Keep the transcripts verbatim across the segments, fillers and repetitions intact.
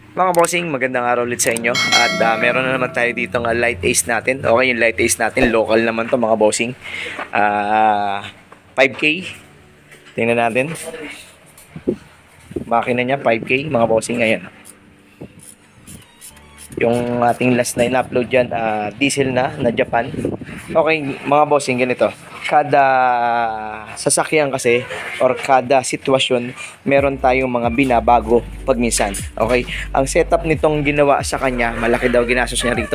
Mga bossing, magandang araw ulit sa inyo. At uh, meron na naman tayo dito ng light ace natin. Okay, yung light ace natin, local naman to mga bossing. uh, five K. Tingnan natin. Makina niya five K mga bossing. Ayan, yung ating last na in-upload dyan, uh, diesel na, na Japan. Okay mga bossing, ganito. Kada sasakyan kasi or kada sitwasyon, meron tayong mga binabago pag minsan. Okay? Ang setup nitong ginawa sa kanya, malaki daw ginastos niya rito.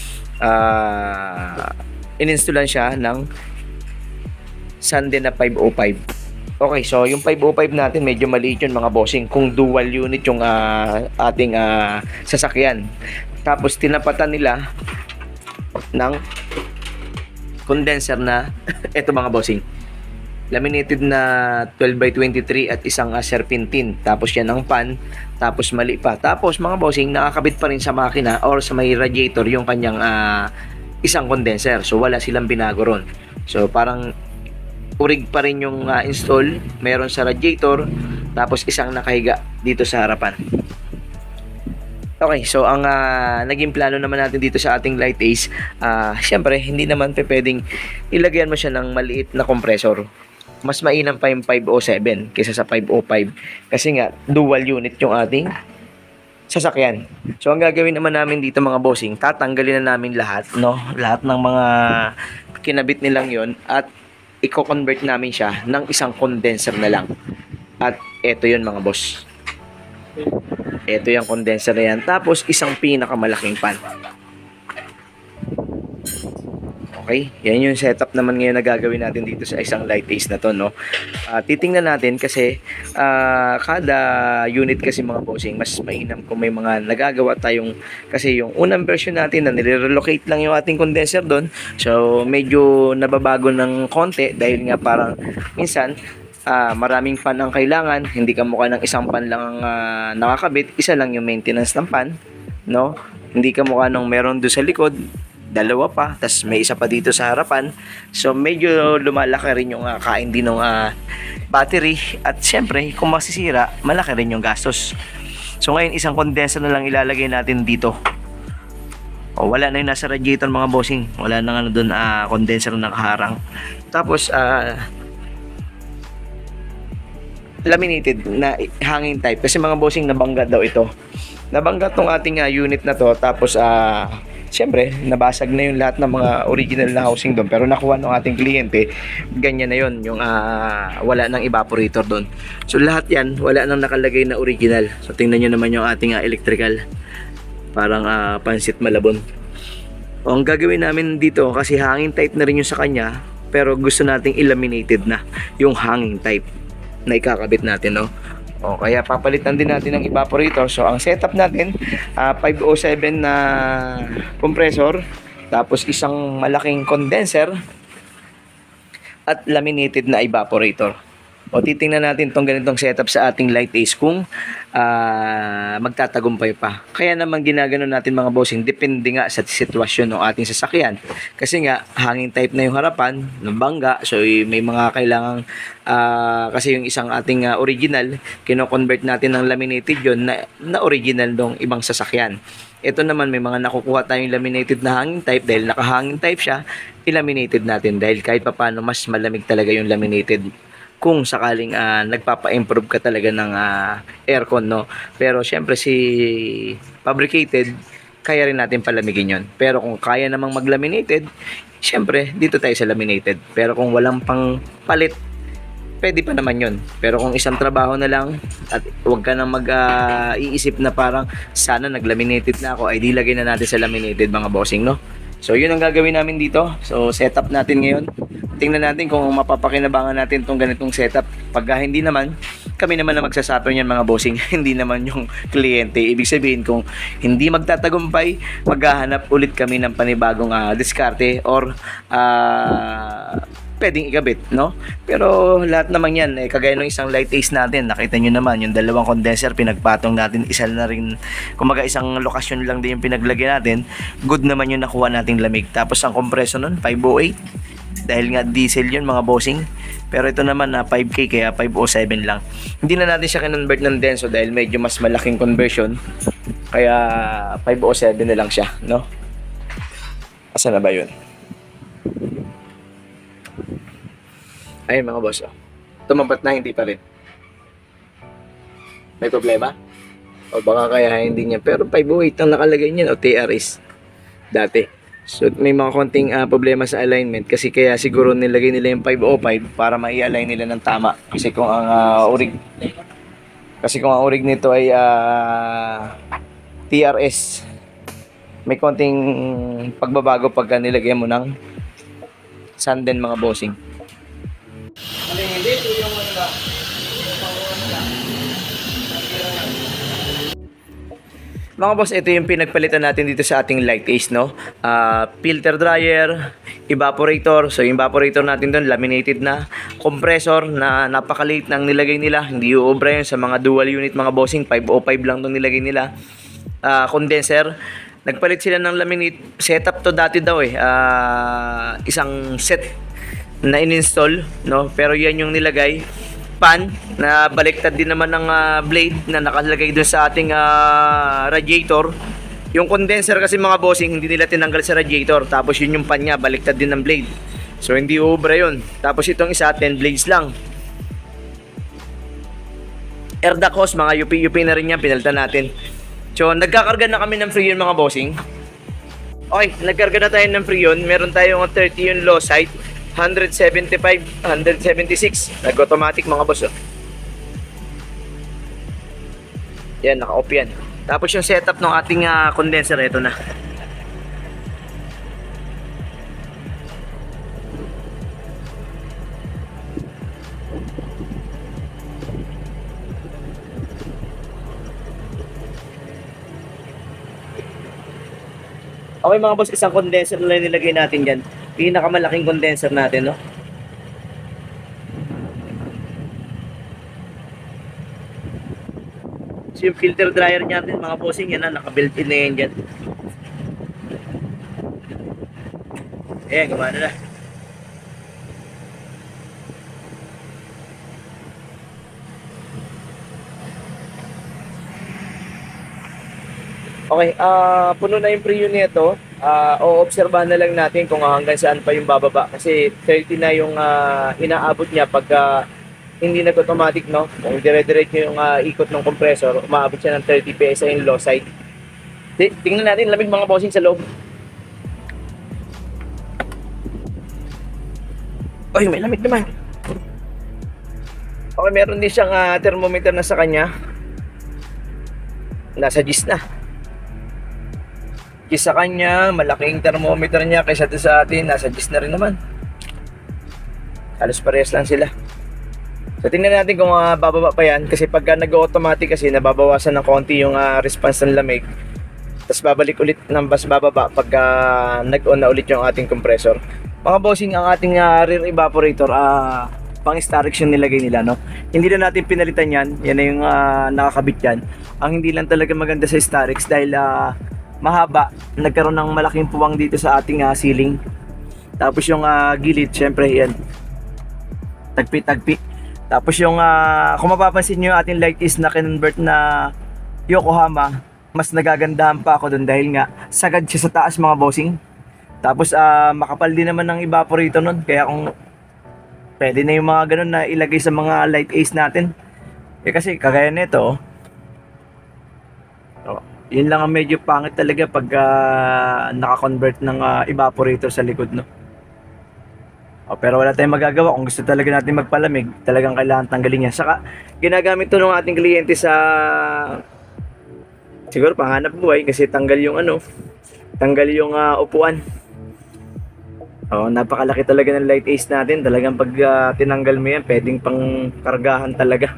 Uh, in-installan siya ng Sunday na five oh five. Okay, so yung five oh five natin medyo maliit yun mga bossing kung dual unit yung uh, ating uh, sasakyan. Tapos tinapatan nila ng condenser na eto mga bossing, laminated na twelve by twenty-three at isang uh, serpentine. Tapos yan ang pan, tapos mali pa. Tapos mga bossing, nakakabit pa rin sa makina or sa may radiator yung kanyang uh, isang condenser. So wala silang binago ron. So parang urig pa rin yung uh, install, meron sa radiator, tapos isang nakahiga dito sa harapan. Okay, so ang uh, naging plano naman natin dito sa ating light ace, uh, syempre hindi naman pe pwedeng ilagyan mo siya ng maliit na compressor. Mas mainam pa yung five oh seven kaysa sa five oh five kasi nga dual unit yung ating sasakyan. So ang gagawin naman namin dito mga bossing, tatanggalin na namin lahat, no? Lahat ng mga kinabit nilang yon at i-convert namin siya ng isang condenser na lang. At eto yun mga boss. Ito yung condenser na yan. Tapos isang pinakamalaking pan. Okay, yan yung setup naman ngayon na gagawin natin dito sa isang light ace na to, no? Uh, titingnan natin kasi uh, kada unit kasi mga bossing, mas mainam kung may mga nagagawa tayong, kasi yung unang version natin na nire-relocate lang yung ating condenser doon. So medyo nababago ng konti dahil nga parang minsan Uh, maraming pan ang kailangan, hindi ka mukha ng isang pan lang ang uh, nakakabit, isa lang yung maintenance ng pan, no? Hindi ka mukha nung meron doon sa likod, dalawa pa, tas may isa pa dito sa harapan. So medyo lumalaki rin yung uh, kain din ng uh, battery, at syempre kung masisira, malaki rin yung gastos. So ngayon isang condenser na lang ilalagay natin dito. O, wala na yung nasa radiator mga bossing, wala na ano doon, uh, condenser na nakaharang. Tapos uh, laminated na hanging type kasi mga bossing, nabangga daw ito, nabangga tong ating uh, unit na to. Tapos uh, syempre nabasag na yung lahat ng mga original na housing doon, pero nakuha ng ating kliyente, ganyan na yon yung uh, wala nang evaporator doon. So lahat yan wala nang nakalagay na original. So tingnan nyo naman yung ating uh, electrical, parang uh, pansit malabon. O, ang gagawin namin dito, kasi hanging type na rin yung sa kanya, pero gusto nating ilaminated na yung hanging type na ikakabit natin, no? O, kaya papalitan din natin ng evaporator. So ang setup natin, uh, five oh seven na compressor, tapos isang malaking condenser at laminated na evaporator. O, titingnan natin tong ganitong setup sa ating light ace kung uh, magtatagumpay pa. Kaya naman ginagano natin mga bossing, depende nga sa sitwasyon ng ating sasakyan. Kasi nga hanging type na yung harapan, nabangga, so may mga kailangang uh, kasi yung isang ating uh, original, kino-convert natin ng laminated yon na, na original ng ibang sasakyan. Ito naman may mga nakukuha tayong laminated na hanging type, dahil naka-hanging type siya, ilaminated natin dahil kahit papaano mas malamig talaga yung laminated kung sakaling uh, nagpapa-improve ka talaga ng uh, aircon, no? Pero syempre si fabricated, kaya rin natin palamigin yon. Pero kung kaya namang mag-laminated, syempre dito tayo sa laminated. Pero kung walang pang palit, pwede pa naman yon. Pero kung isang trabaho na lang at huwag ka nang mag-iisip uh, na parang sana nag-laminated na ako, ay di lagay na natin sa laminated mga bossing, no? So yun ang gagawin namin dito. So setup natin ngayon. Tingnan natin kung mapapakinabangan natin tong ganitong setup. Pagka hindi naman, kami naman na magsasuffer niyan mga bossing. Hindi naman yung kliyente. Ibig sabihin kung hindi magtatagumpay, maghahanap ulit kami ng panibagong uh, diskarte or uh, pwedeng ikabit, no? Pero lahat naman yan, eh, kagaya ng isang light ace natin, nakita nyo naman, yung dalawang condenser, pinagpatong natin, isa na rin, kumaga isang lokasyon lang din yung pinaglagay natin, good naman yung nakuha nating lamig. Tapos ang kompreso nun, five oh eight, dahil nga diesel yun mga bossing. Pero ito naman na uh, five K, kaya five oh seven lang. Hindi na natin siya kinonvert ng denso dahil medyo mas malaking conversion. Kaya five oh seven na lang siya, no? Asa na ba yun? Ayun mga boss, oh. Tumampat na, hindi pa rin. May problema? O baka kaya hindi niya. Pero five oh eight ang nakalagay niyan, o T R S. Dati. So may mga konting uh, problema sa alignment. Kasi kaya siguro nilagay nila yung five oh five para mai-align nila ng tama. Kasi kung ang uh, urig... Kasi kung ang urig nito ay... Uh, T R S, may konting pagbabago pagka nilagyan mo ng sanden mga bossing. Mga boss, ito yung pinagpalitan natin dito sa ating light ace, no? Uh, filter dryer, evaporator. So yung evaporator natin doon, laminated na. Compressor na napakaliit nang nilagay nila. Hindi uubra yun sa mga dual unit mga bossing. five oh five lang itong nilagay nila. Uh, condenser, nagpalit sila ng laminate. Setup to dati daw eh, uh, isang set na in-install, no? Pero yan yung nilagay. Pan na baliktad din naman ng uh, blade na nakalagay doon sa ating uh, radiator. Yung condenser kasi mga bossing, hindi nila tinanggal sa radiator. Tapos yun yung pan niya, baliktad din ng blade. So hindi ubra yun. Tapos itong isa, ten blades lang. Air duct hose, mga U P U P na rin yan, pinalitan natin. So, nagkakarga na kami ng Freon mga bossing. Okay, nagkarga na tayo ng Freon. Meron tayong thirty yung low side, one seventy-five, one seventy-six. Nag-automatic mga boss. Oh. Yan, naka-off yan. Tapos yung setup ng ating uh, condenser, ito na. Okay mga boss, isang condenser na nilagay natin dyan. Pinakamalaking condenser natin, no? So yung filter dryer natin mga bossing, yan na, naka-built-in na yan dyan. Ayan, gumana na. Okay, uh, puno na yung Freon nito. Uh, o-obserbahan na lang natin kung hanggang saan pa yung bababa. Kasi thirty na yung uh, inaabot niya pag uh, hindi nag-automatic, no? Kung dire-diretso yung uh, ikot ng compressor, umaabot siya ng thirty P S I yung low side. Tingnan natin, lamig mga bossing sa loob. Ay, may lamig naman. Okay, meron din siyang uh, thermometer na sa kanya. Nasa gis na. Sa kanya, malaking thermometer niya kaysa sa atin, nasa gis na rin naman. Halos parehas lang sila. So tingnan natin kung uh, bababa pa yan, kasi pagka nag-automatic kasi nababawasan ng konti yung uh, response ng lamig. Tapos babalik ulit ng bas bababa pagka nag-on na ulit yung ating compressor. Mga bossing, ang ating uh, rear evaporator, uh, pang Starex yung nilagay nila, no? Hindi na natin pinalitan yan. Yan na yung uh, nakakabit yan. Ang hindi lang talaga maganda sa Starex dahil uh, mahaba, nagkaroon ng malaking puwang dito sa ating uh, ceiling. Tapos yung uh, gilid, syempre yan, tagpi-tagpi. Tapos yung uh, kung mapapansin nyo yung ating light is na convert na Yokohama, mas nagagandahan pa ako dun dahil nga sagad siya sa taas mga bossing. Tapos uh, makapal din naman ng evaporator nun, kaya kung pwede na yung mga ganun na ilagay sa mga light ace natin. Eh kasi kagaya nito, oh, yun lang ang medyo pangit talaga pag uh, naka-convert ng uh, evaporator sa likod, no? Oh, pero wala tayong magagawa. Kung gusto talaga natin magpalamig, talagang kailangan tanggalin niya. Saka ginagamit to ng ating kliyente sa siguro panghanap buhay, kasi tanggal yung ano, tanggal yung uh, upuan. Oh, napakalaki talaga ng light ace natin. Talagang pag uh, tinanggal mo yan, pwedeng pang kargahan talaga.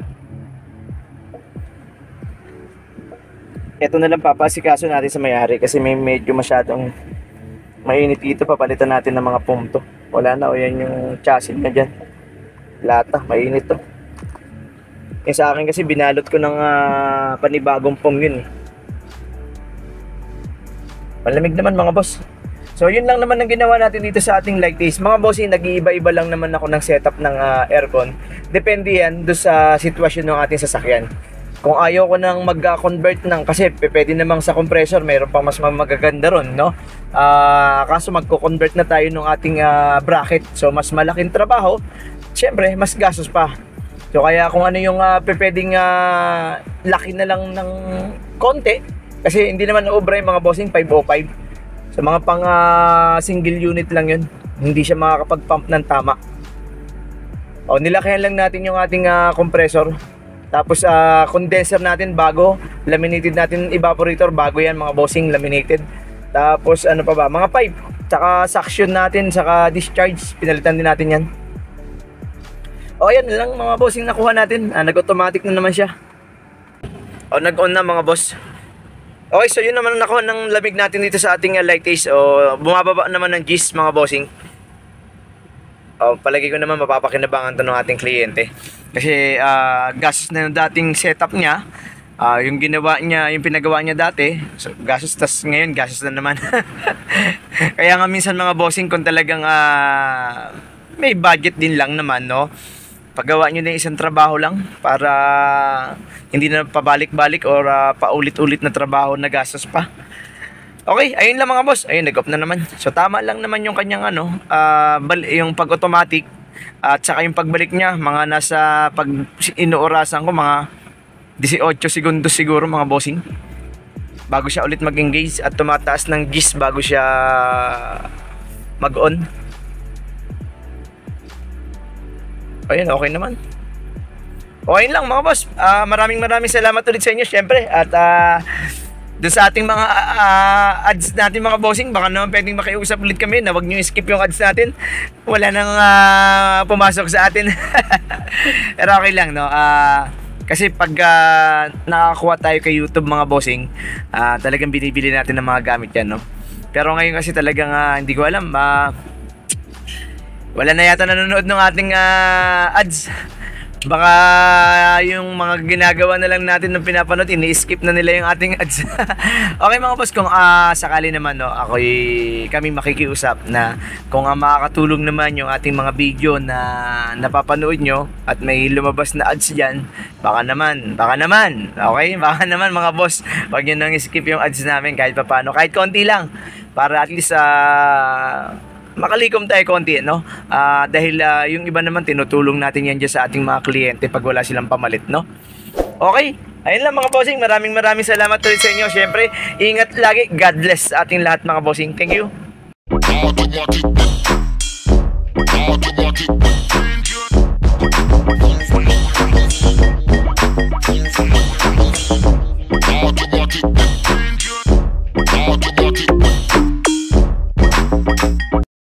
Ito na lang papasikaso natin sa may-ari kasi may medyo masyadong mainit dito. Papalitan natin ng mga foam to. Wala na, o yan yung chassis na dyan. Lata, mainit to. Yung sa akin kasi binalot ko ng uh, panibagong foam yun eh. Malamig naman mga boss. So yun lang naman ang ginawa natin dito sa ating light ace. Mga boss, nag-iiba-iba lang naman ako ng setup ng uh, aircon. Depende yan doon sa sitwasyon ng ating sasakyan. kung ayaw ko nang mag-convert ng, kasi pwede namang sa compressor, meron pang mas magaganda ron, no? Uh, kaso magko-convert na tayo ng ating uh, bracket. So, mas malaking trabaho. Siyempre, mas gastos pa. So, kaya kung ano yung uh, pwedeng uh, laki na lang ng konti, kasi hindi naman obra yung mga bossing, five oh five. So, mga pang uh, single unit lang yun. Hindi siya makakapag-pump ng tama. O, nilakayan lang natin yung ating uh, compressor. Tapos uh, condenser natin bago, laminated natin evaporator bago yan mga bossing, laminated. Tapos ano pa ba, mga pipe, tsaka suction natin, tsaka discharge, pinalitan din natin yan. O yan lang mga bossing nakuha natin, ah, nag-automatic na naman siya. O nag-on na mga boss. Okay, so yun naman nakuha ng lamig natin dito sa ating uh, light taste. O bumababa naman ng G's mga bossing. O palagi ko naman mapapakinabangan to ng ating kliyente. Kasi uh, gastos na yung dating setup niya, uh, yung ginawa niya, yung pinagawa niya dati, so, gastos, tas ngayon gastos na naman. Kaya nga minsan mga bossing, kung talagang uh, may budget din lang naman, no, paggawa nyo na isang trabaho lang para hindi na pabalik-balik or uh, paulit-ulit na trabaho na gastos pa. Okay, ayun lang mga boss, ayun, nag-off na naman. So tama lang naman yung kanyang ano, uh, yung pag-automatic. At saka yung pagbalik niya, mga nasa pag inuorasan ko, mga eighteen segundos siguro mga bossing. Bago siya ulit mag-engage at tumataas ng G's bago siya mag-on. Ayun, okay naman. Okay lang mga boss. Uh, maraming maraming salamat ulit sa inyo syempre. At uh, doon sa ating mga uh, ads natin mga bossing, baka naman pwedeng makiusap ulit kami na wag nyo skip yung ads natin. Wala nang uh, pumasok sa atin. Pero okay lang, no? Uh, kasi pag uh, nakakuha tayo kay YouTube mga bossing, uh, talagang binibili natin ng mga gamit yan, no? Pero ngayon kasi talagang uh, hindi ko alam, uh, wala na yata nanonood ng ating uh, ads. Baka yung mga ginagawa na lang natin ng pinapanood, ini-skip na nila yung ating ads. Okay mga boss, kung uh, sakali naman, no, ako'y kami makikiusap na kung uh, makakatulong naman yung ating mga video na napapanood nyo at may lumabas na ads dyan, baka naman, baka naman, okay? Baka naman mga boss, wag nyo nang skip yung ads namin kahit papano, kahit konti lang, para at least uh, makalikom tayo konti, no? Uh, dahil uh, yung iba naman tinutulong natin yan dyan sa ating mga kliyente pag wala silang pamalit, no? Okay, ayun lang mga bossing, maraming maraming salamat ulit sa inyo. Syempre, ingat lagi, God bless sa ating lahat mga bossing. Thank you. Thank you.